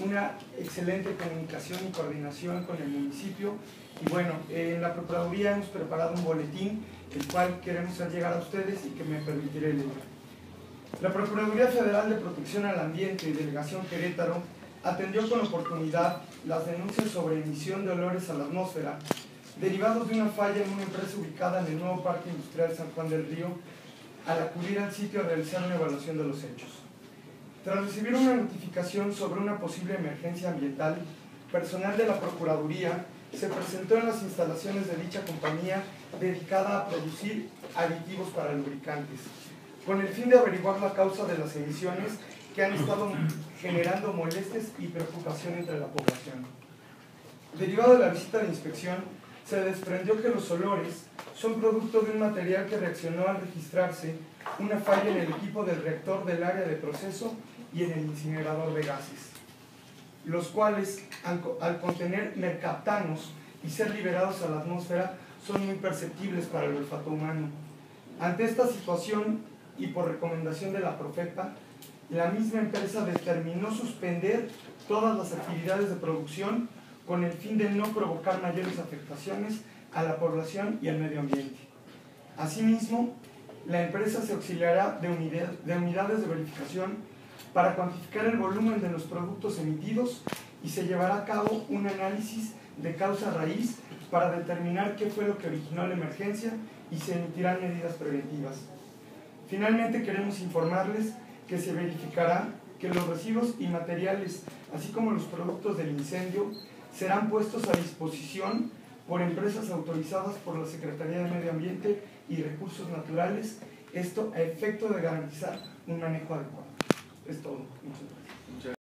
una excelente comunicación y coordinación con el municipio. Y bueno, en la Procuraduría hemos preparado un boletín, el cual queremos hacer llegar a ustedes y que me permitiré leer. La Procuraduría Federal de Protección al Ambiente y Delegación Querétaro atendió con oportunidad las denuncias sobre emisión de olores a la atmósfera derivados de una falla en una empresa ubicada en el nuevo Parque Industrial San Juan del Río, al acudir al sitio a realizar una evaluación de los hechos. Tras recibir una notificación sobre una posible emergencia ambiental, personal de la Procuraduría se presentó en las instalaciones de dicha compañía dedicada a producir aditivos para lubricantes, con el fin de averiguar la causa de las emisiones que han estado generando molestias y preocupación entre la población. Derivado de la visita de inspección, se desprendió que los olores son producto de un material que reaccionó al registrarse una falla en el equipo del reactor del área de proceso y en el incinerador de gases, los cuales, al contener mercaptanos y ser liberados a la atmósfera, son muy perceptibles para el olfato humano. Ante esta situación y por recomendación de la Profepa, la misma empresa determinó suspender todas las actividades de producción con el fin de no provocar mayores afectaciones a la población y al medio ambiente. Asimismo, la empresa se auxiliará de unidades de verificación para cuantificar el volumen de los productos emitidos y se llevará a cabo un análisis de causa raíz para determinar qué fue lo que originó la emergencia y se emitirán medidas preventivas. Finalmente, queremos informarles que se verificará que los residuos y materiales, así como los productos del incendio, serán puestos a disposición por empresas autorizadas por la Secretaría de Medio Ambiente y Recursos Naturales, esto a efecto de garantizar un manejo adecuado. Es todo. Muchas gracias.